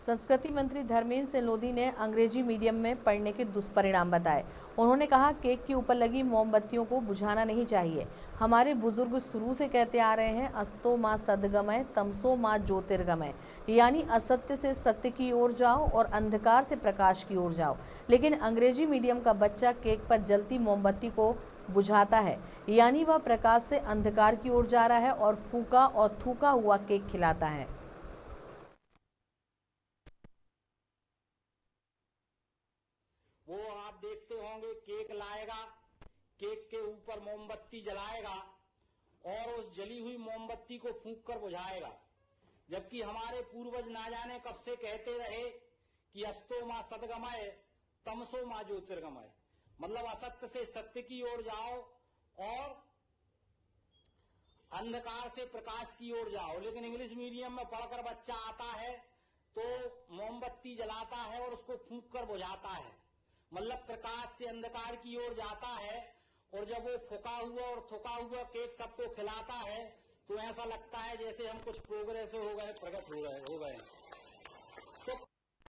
संस्कृति मंत्री धर्मेंद्र सिंह लोधी ने अंग्रेजी मीडियम में पढ़ने के दुष्परिणाम बताए। उन्होंने कहा, केक के ऊपर लगी मोमबत्तियों को बुझाना नहीं चाहिए। हमारे बुजुर्ग शुरू से कहते आ रहे हैं, अस्तो माँ सद्गमय तमसो माँ ज्योतिर्गमय, यानी असत्य से सत्य की ओर जाओ और अंधकार से प्रकाश की ओर जाओ। लेकिन अंग्रेजी मीडियम का बच्चा केक पर जलती मोमबत्ती को बुझाता है, यानी वह प्रकाश से अंधकार की ओर जा रहा है और फूका और थूका हुआ केक खिलाता है। वो आप देखते होंगे, केक लाएगा, केक के ऊपर मोमबत्ती जलाएगा और उस जली हुई मोमबत्ती को फूंक कर बुझाएगा। जबकि हमारे पूर्वज ना जाने कब से कहते रहे कि अस्तो माँ सद्गमय तमसो माँ ज्योतिर्गमय, मतलब असत्य से सत्य की ओर जाओ और अंधकार से प्रकाश की ओर जाओ। लेकिन इंग्लिश मीडियम में पढ़कर बच्चा आता है तो मोमबत्ती जलाता है और उसको फूंक कर बुझाता है, मतलब प्रकाश से अंधकार की ओर जाता है। और जब वो फूका हुआ और थुका हुआ केक सबको खिलाता है तो ऐसा लगता है जैसे हम कुछ प्रोग्रेस हो गए, प्रगत हो गए।